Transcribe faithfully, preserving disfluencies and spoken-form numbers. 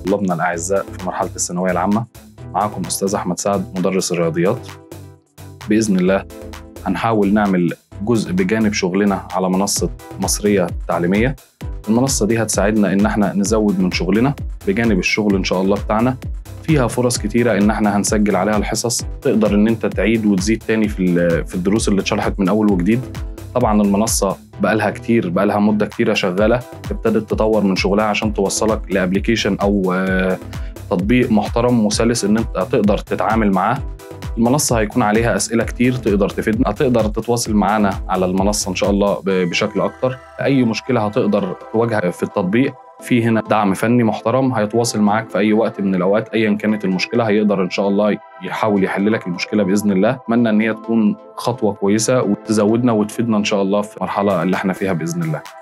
طلابنا الأعزاء في مرحلة الثانوية العامة. معاكم أستاذ أحمد سعد مدرس الرياضيات. بإذن الله هنحاول نعمل جزء بجانب شغلنا على منصة مصرية التعليمية. المنصة دي هتساعدنا إن احنا نزود من شغلنا بجانب الشغل إن شاء الله بتاعنا. فيها فرص كتيرة إن احنا هنسجل عليها الحصص، تقدر إن أنت تعيد وتزيد تاني في في الدروس اللي اتشرحت من أول وجديد. طبعا المنصة بقالها كتير بقالها مدة كتيرة شغالة، ابتدت تطور من شغلها عشان توصلك لأبليكيشن أو تطبيق محترم وسلس إن أنت تقدر تتعامل معاه. المنصة هيكون عليها أسئلة كتير تقدر تفيدنا، هتقدر تتواصل معانا على المنصة إن شاء الله بشكل أكتر. أي مشكلة هتقدر تواجهها في التطبيق، في هنا دعم فني محترم هيتواصل معاك في أي وقت من الأوقات أيا كانت المشكلة، هيقدر إن شاء الله يحاول يحل لك المشكلة بإذن الله. أتمنى إن هي تكون خطوة كويسة وتزودنا وتفيدنا إن شاء الله في المرحلة اللي احنا فيها بإذن الله.